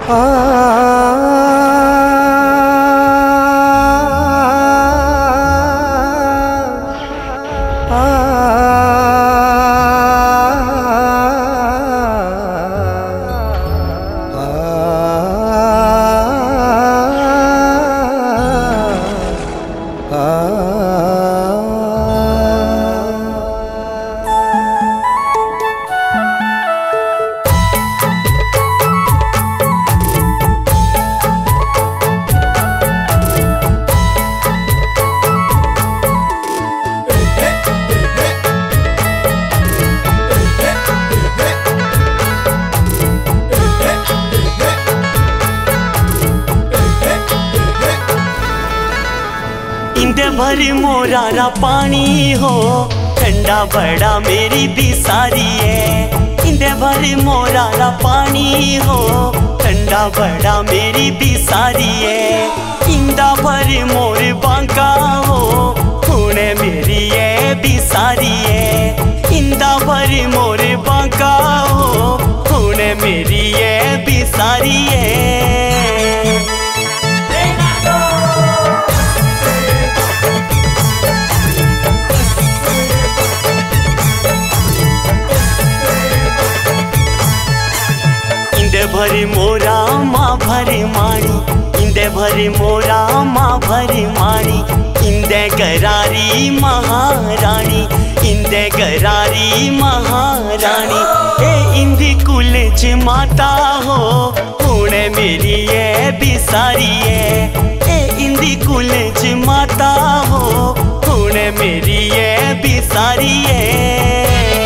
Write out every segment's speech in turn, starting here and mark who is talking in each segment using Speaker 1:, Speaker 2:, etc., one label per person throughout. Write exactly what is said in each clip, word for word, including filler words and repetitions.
Speaker 1: इंदे भरी मोरारा पानी हो ठंडा बड़ा मेरी बिसारी है। इंदे भरी मोरारा पानी हो ठंडा बड़ा मेरी बिसारी है। इंदा भरी मोर बांका हो हुणे मेरी ये बिसारी है। इंदा भरी मोर बांका हो हुणे मेरी ये बिसारी है। इंदे भरी मोरा माँ भरी माणी, इंदे भरी मोरा माँ भरी माणी। इंदे करारी महारानी, इंदे करारी महारानी। ए इंदी कुलच माता हो हुणे मेरी ये बिसारी है। ए इंदी कुलच माता हो हुणे मेरी ये बिसारी है।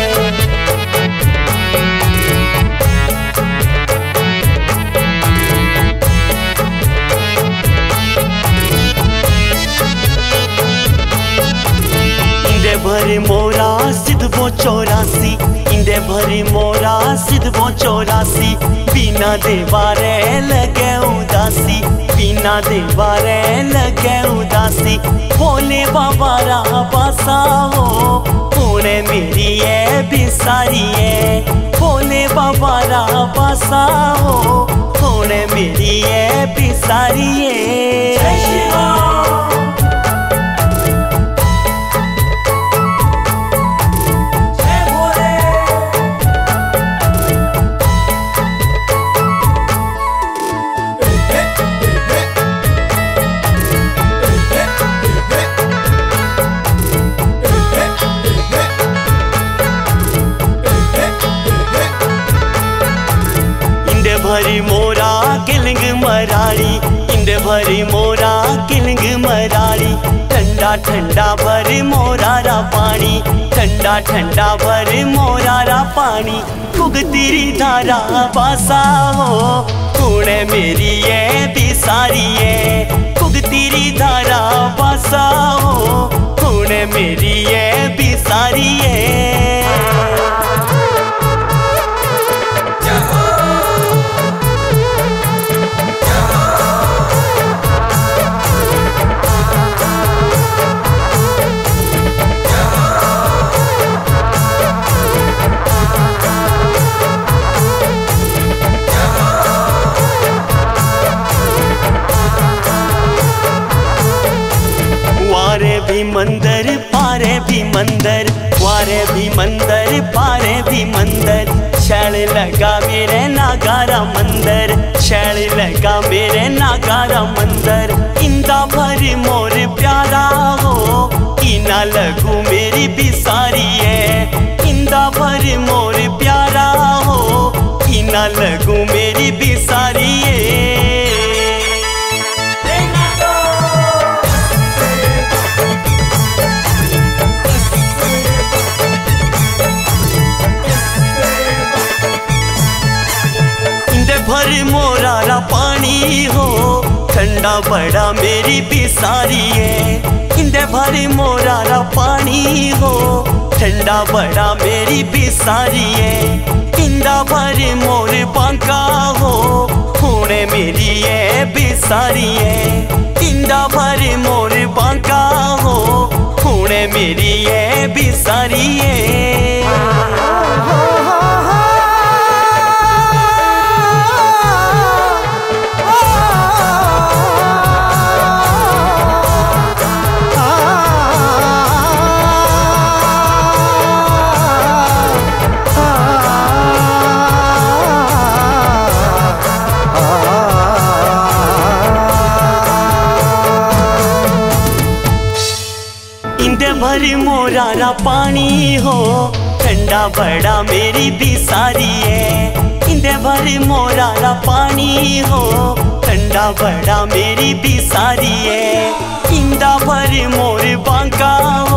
Speaker 1: इंदे भरी मोरा सिद्ध वो चौरासी, इंदे भरी मोरा सिद्ध वो चौरासी। बिना देवारे लगे उदासी, बिना देवारे लगे उदासी। भोले बाबा रा पासा हो हुणे मेरी ये बिसारी है। भोले बाबा रा पासा हो हुणे मेरी ये बिसारी है। इंदे भरी मोरा किलिंग मराड़ी, इंदे भरी मोरा किलिंग मराड़ी। ठंडा ठंडा भर मोरा रा पानी, ठंडा ठंडा भर मोरा रा पानी। उगतीरी धारा बासा हो हुणे मेरी ये बिसारी है। उगतीरी धारा बासा हो हुणे मेरी ये बिसारी है। वारे भी मंदिर पारे भी मंदिर, वारे भी मंदिर पारे भी मंदिर। शैल लगा मेरे नागारा मंदिर, शैल लगा मेरे नागारा मंदिर। इंदा भरी मोर प्यारा हो इना लगू मेरी बिसारी है। इंदा भरी मोर प्यारा हो इना लगू मेरी बिसारी है। भरी मोरा रा पानी हो ठंडा बड़ा मेरी बिसारी है। इंदे भरी मोरा रा पानी हो ठंडा बड़ा मेरी बिसारी है। इंदा भरी मोर बांका हो हुणे मेरी ये बिसारी है। इंदा भरी मोर बांका हो हुणे मेरी ये बिसारी है। भर मोरारा पानी हो, ठंडा बड़ा मेरी बिसारी है। इंदे भर मोरारा पानी हो, ठंडा बड़ा मेरी बिसारी है। इंदा भर मोर बांका